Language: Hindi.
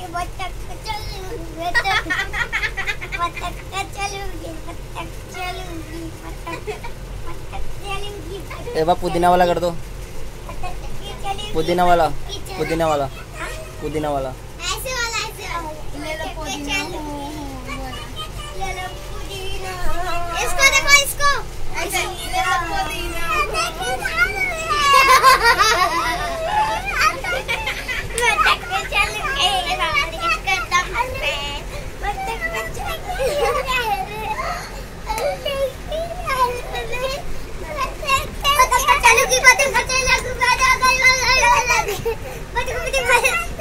ए बा पुदीना वाला कर दो, पुदीना वाला, पुदीना वाला, पुदीना वाला। ऐसे वाला, ऐसे वाला। ले लो पुदीना। ले लो पुदीना। इसको देखो, इसको ऐसे ले लो पुदीना। चलो की बातें